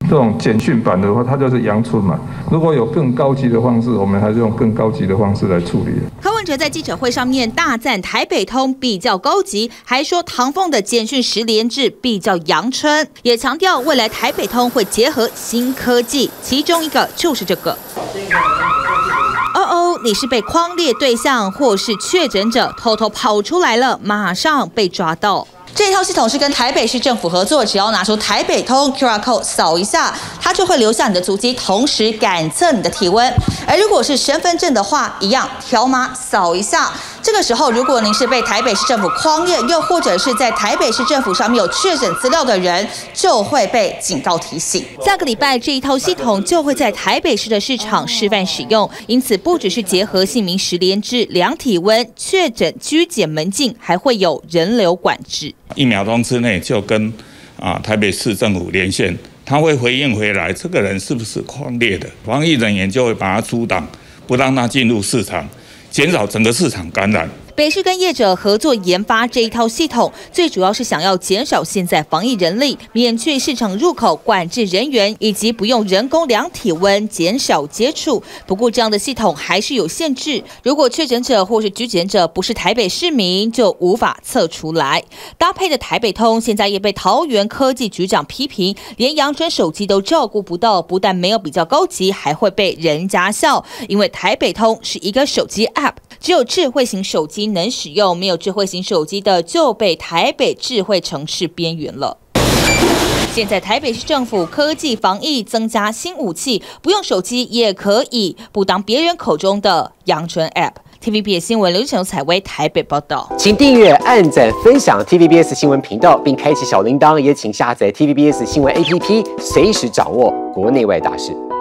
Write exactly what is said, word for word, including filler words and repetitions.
这种简讯版的话，它就是阳春嘛。如果有更高级的方式，我们还是用更高级的方式来处理。 柯文哲在记者会上面大赞台北通比较高级，还说唐凤的简讯十连制比较阳春，也强调未来台北通会结合新科技，其中一个就是这个。哦哦，你是被匡列对象或是确诊者偷偷跑出来了，马上被抓到。这套系统是跟台北市政府合作，只要拿出台北通 Q R code 扫一下，它就会留下你的足迹，同时感测你的体温。而如果是身份证的话，一样条码扫一下。这个时候，如果您是被台北市政府匡列，又或者是在台北市政府上面有确诊资料的人，就会被警告提醒。下个礼拜这一套系统就会在台北市的市场示范使用，因此不只是结合姓名实联制、量体温、确诊居检门禁，还会有人流管制。 一秒钟之内就跟啊台北市政府连线，他会回应回来，这个人是不是匡列的，防疫人员就会把他阻挡，不让他进入市场，减少整个市场感染。 北市跟业者合作研发这一套系统，最主要是想要减少现在防疫人力，免去市场入口管制人员，以及不用人工量体温，减少接触。不过这样的系统还是有限制，如果确诊者或是居检者不是台北市民，就无法测出来。搭配的台北通现在也被桃园科技局长批评，连阳春手机都照顾不到，不但没有比较高级，还会被人家笑，因为台北通是一个手机 App， 只有智慧型手机能使用，没有智慧型手机的就被台北智慧城市边缘了。现在台北市政府科技防疫增加新武器，不用手机也可以不当别人口中的阳春 App。T V B S 新闻刘成采薇台北报道， 请订阅、按赞、分享 T V B S 新闻频道，并开启小铃铛，也请下载 T V B S 新闻 A P P， 随时掌握国内外大事。